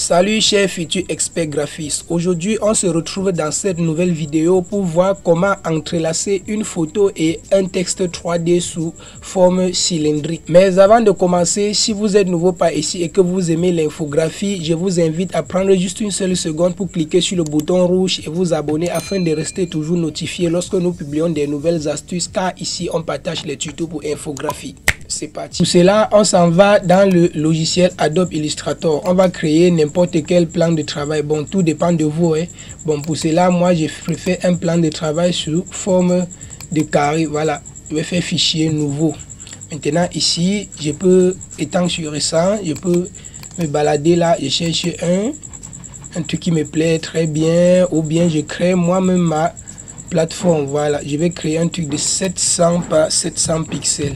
Salut chers futurs experts graphistes, aujourd'hui on se retrouve dans cette nouvelle vidéo pour voir comment entrelacer une photo et un texte 3D sous forme cylindrique. Mais avant de commencer, si vous êtes nouveau par ici et que vous aimez l'infographie, je vous invite à prendre juste une seule seconde pour cliquer sur le bouton rouge et vous abonner afin de rester toujours notifié lorsque nous publions des nouvelles astuces, car ici on partage les tutos pour infographie. C'est parti. Pour cela, on s'en va dans le logiciel Adobe Illustrator. On va créer n'importe quel plan de travail. Bon, tout dépend de vous. Bon, pour cela, moi, je préfère un plan de travail sous forme de carré. Voilà, je vais faire fichier nouveau. Maintenant, ici, je peux, étant sur récent, je peux me balader là. Je cherche un truc qui me plaît très bien. Ou bien, je crée moi-même ma plateforme. Voilà, je vais créer un truc de 700 par 700 pixels.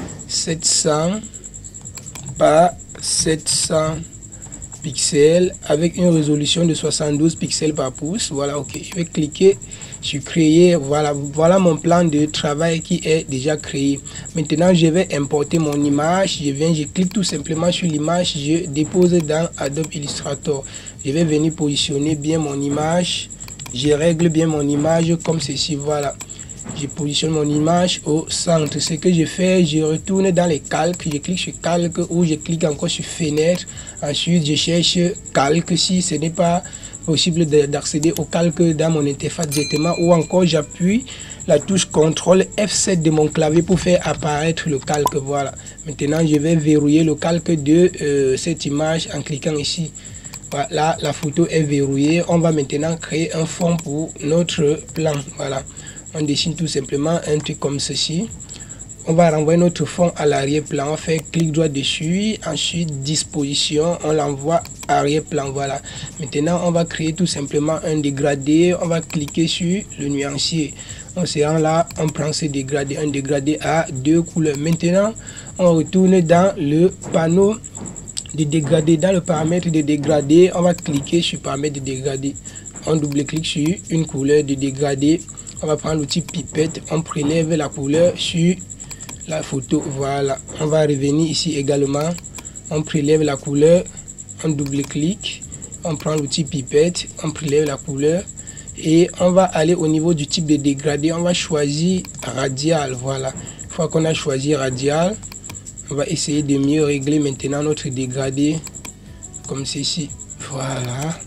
700 par 700 pixels avec une résolution de 72 pixels par pouce. Voilà, ok, je vais cliquer sur créer. Voilà mon plan de travail qui est déjà créé. Maintenant je vais importer mon image. Je clique tout simplement sur l'image, je dépose dans Adobe Illustrator. Je vais venir positionner bien mon image, je règle bien mon image comme ceci. Voilà, je positionne mon image au centre. Ce que je fais, je retourne dans les calques, je clique sur calque ou je clique encore sur fenêtre. Ensuite, je cherche calque si ce n'est pas possible d'accéder au calque dans mon interface directement, ou encore j'appuie la touche CTRL F7 de mon clavier pour faire apparaître le calque. Voilà. Maintenant, je vais verrouiller le calque de cette image en cliquant ici. Voilà, la photo est verrouillée. On va maintenant créer un fond pour notre plan. Voilà. On dessine tout simplement un truc comme ceci. On va renvoyer notre fond à l'arrière-plan. On fait clic droit dessus. Ensuite, disposition. On l'envoie arrière-plan. Voilà. Maintenant, on va créer tout simplement un dégradé. On va cliquer sur le nuancier. On se rend là. On prend ce dégradé. Un dégradé à 2 couleurs. Maintenant, on retourne dans le panneau de dégradé. Dans le paramètre de dégradé, on va cliquer sur paramètre de dégradé. On double-clique sur une couleur de dégradé. On va prendre l'outil pipette, on prélève la couleur sur la photo. Voilà, on va revenir ici également, on prélève la couleur, on double-clique, on prend l'outil pipette, on prélève la couleur et on va aller au niveau du type de dégradé. On va choisir radial. Voilà, une fois qu'on a choisi radial, on va essayer de mieux régler maintenant notre dégradé comme ceci. Voilà,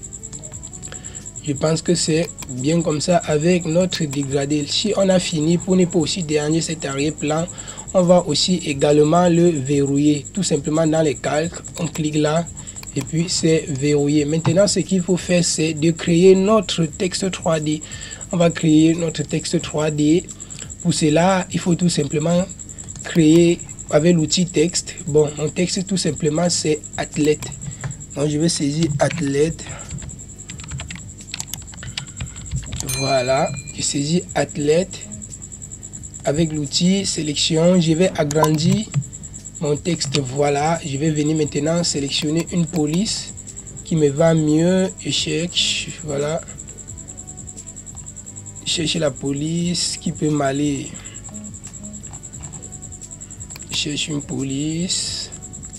je pense que c'est bien comme ça avec notre dégradé. Si on a fini, pour ne pas aussi déranger cet arrière-plan, on va aussi également le verrouiller. Tout simplement dans les calques, on clique là et puis c'est verrouillé. Maintenant, ce qu'il faut faire, c'est de créer notre texte 3D. On va créer notre texte 3D. Pour cela, il faut tout simplement créer avec l'outil texte. Bon, mon texte tout simplement c'est athlète. Donc je vais saisir athlète. Voilà, je saisis athlète avec l'outil sélection. Je vais agrandir mon texte. Voilà, je vais venir maintenant sélectionner une police qui me va mieux. Je cherche, voilà, chercher la police qui peut m'aller. Je cherche une police.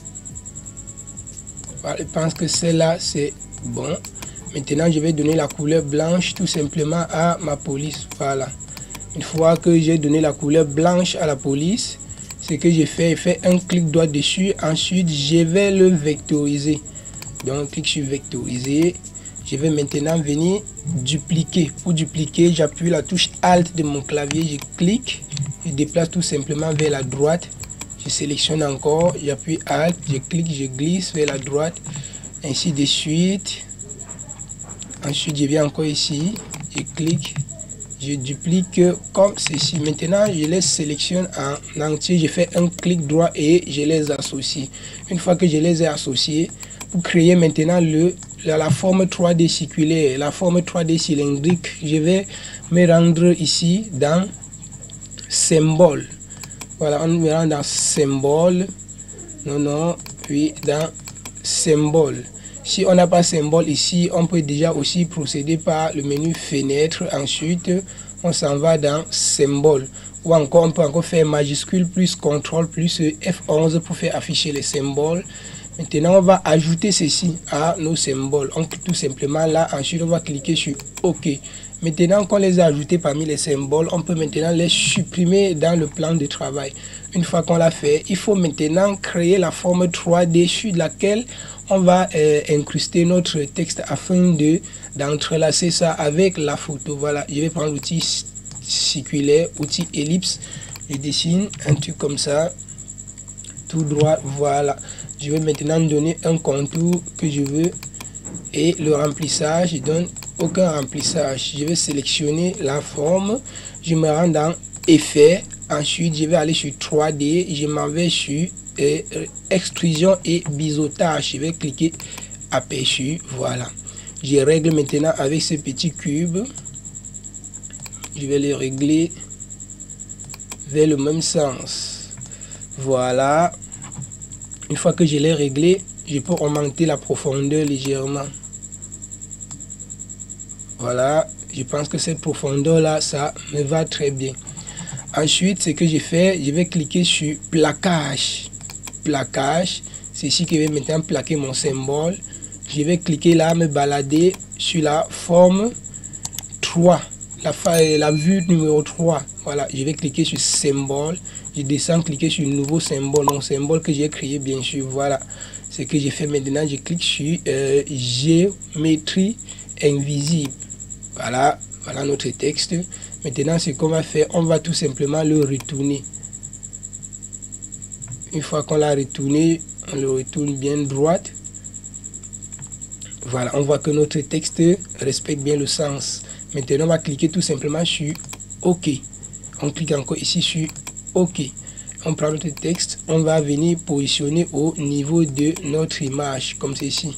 Voilà, je pense que celle-là c'est bon. Maintenant, je vais donner la couleur blanche tout simplement à ma police. Voilà. Une fois que j'ai donné la couleur blanche à la police, ce que j'ai fait, je fais un clic droit dessus. Ensuite, je vais le vectoriser. Donc, clic sur vectoriser. Je vais maintenant venir dupliquer. Pour dupliquer, j'appuie la touche Alt de mon clavier. Je clique. Je déplace tout simplement vers la droite. Je sélectionne encore. J'appuie Alt. Je clique. Je glisse vers la droite. Ainsi de suite. Ensuite, je viens encore ici, je clique, je duplique comme ceci. Maintenant, je les sélectionne en entier, je fais un clic droit et je les associe. Une fois que je les ai associés, pour créer maintenant la forme 3D circulaire, la forme 3D cylindrique, je vais me rendre ici dans symbole. Voilà, on me rend dans symbole, puis dans symbole. Si on n'a pas symbole ici, on peut déjà aussi procéder par le menu fenêtre. Ensuite, on s'en va dans symbole. Ou encore, on peut encore faire majuscule plus CTRL plus F11 pour faire afficher les symboles. Maintenant, on va ajouter ceci à nos symboles. On clique tout simplement là. Ensuite, on va cliquer sur OK. Maintenant qu'on les a ajoutés parmi les symboles, on peut maintenant les supprimer dans le plan de travail. Une fois qu'on l'a fait, il faut maintenant créer la forme 3D sur laquelle on va incruster notre texte afin d'entrelacer ça avec la photo. Voilà, je vais prendre l'outil circulaire, outil ellipse. Je dessine un truc comme ça, tout droit. Voilà, je vais maintenant donner un contour que je veux et le remplissage, je donne aucun remplissage. Je vais sélectionner la forme, je me rends dans effet, ensuite je vais aller sur 3D, je m'en vais sur extrusion et biseautage, je vais cliquer aperçu. Voilà, je règle maintenant avec ce petit cube, je vais les régler vers le même sens. Voilà, une fois que je l'ai réglé, je peux augmenter la profondeur légèrement. Voilà, je pense que cette profondeur là, ça me va très bien. Ensuite, ce que j'ai fait, je vais cliquer sur plaquage. Plaquage, c'est ici que je vais maintenant plaquer mon symbole. Je vais cliquer là, me balader sur la forme 3, la vue numéro 3. Voilà, je vais cliquer sur symbole. Je descends, cliquer sur nouveau symbole, mon symbole que j'ai créé bien sûr. Voilà, ce que j'ai fait maintenant, je clique sur géométrie invisible. Voilà, voilà notre texte. Maintenant, ce qu'on va faire, on va tout simplement le retourner. Une fois qu'on l'a retourné, on le retourne bien droite. Voilà, on voit que notre texte respecte bien le sens. Maintenant, on va cliquer tout simplement sur OK. On clique encore ici sur OK. On prend notre texte, on va venir positionner au niveau de notre image, comme ceci.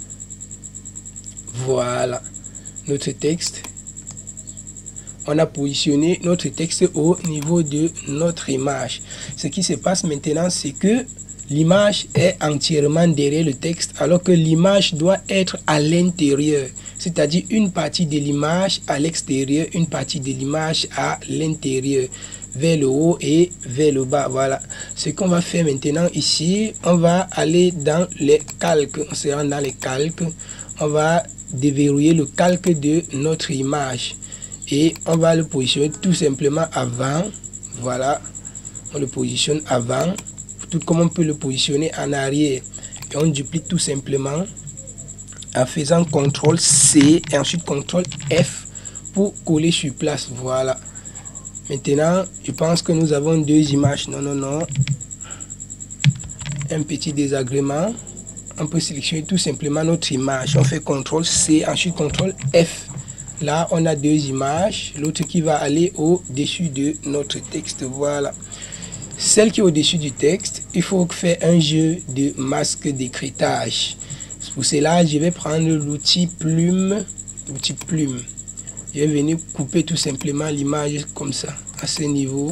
Voilà, notre texte. On a positionné notre texte au niveau de notre image. Ce qui se passe maintenant, c'est que l'image est entièrement derrière le texte, alors que l'image doit être à l'intérieur. C'est-à-dire une partie de l'image à l'extérieur, une partie de l'image à l'intérieur, vers le haut et vers le bas. Voilà. Ce qu'on va faire maintenant ici, on va aller dans les calques. On se rend dans les calques. On va déverrouiller le calque de notre image. Et on va le positionner tout simplement avant. Voilà, on le positionne avant, tout comme on peut le positionner en arrière. Et on duplique tout simplement en faisant CTRL C et ensuite CTRL F pour coller sur place. Voilà. Maintenant, je pense que nous avons deux images. Non. Un petit désagrément. On peut sélectionner tout simplement notre image. On fait CTRL C, ensuite CTRL F. Là, on a deux images, l'autre qui va aller au-dessus de notre texte. Voilà. Celle qui est au-dessus du texte, il faut faire un jeu de masque d'écritage. Pour cela, je vais prendre l'outil plume. Je vais venir couper tout simplement l'image comme ça, à ce niveau.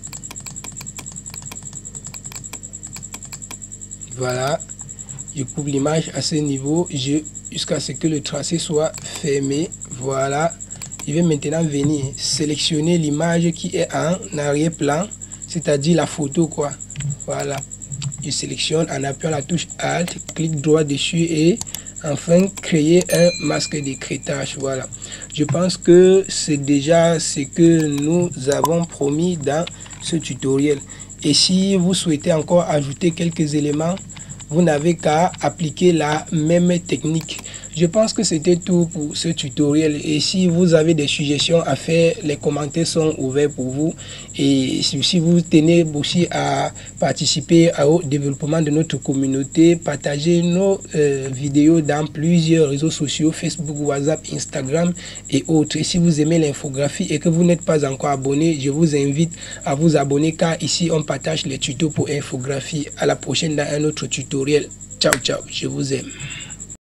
Voilà. Je coupe l'image à ce niveau jusqu'à ce que le tracé soit fermé. Voilà, je vais maintenant venir sélectionner l'image qui est en arrière-plan, c'est-à-dire la photo quoi. Voilà, je sélectionne en appuyant la touche Alt, clic droit dessus et enfin créer un masque d'écritage. Voilà, je pense que c'est déjà ce que nous avons promis dans ce tutoriel. Et si vous souhaitez encore ajouter quelques éléments, vous n'avez qu'à appliquer la même technique. Je pense que c'était tout pour ce tutoriel. Et si vous avez des suggestions à faire, les commentaires sont ouverts pour vous. Et si vous tenez aussi à participer au développement de notre communauté, partagez nos vidéos dans plusieurs réseaux sociaux, Facebook, WhatsApp, Instagram et autres. Et si vous aimez l'infographie et que vous n'êtes pas encore abonné, je vous invite à vous abonner car ici on partage les tutos pour infographie. À la prochaine dans un autre tutoriel. Ciao, ciao, je vous aime.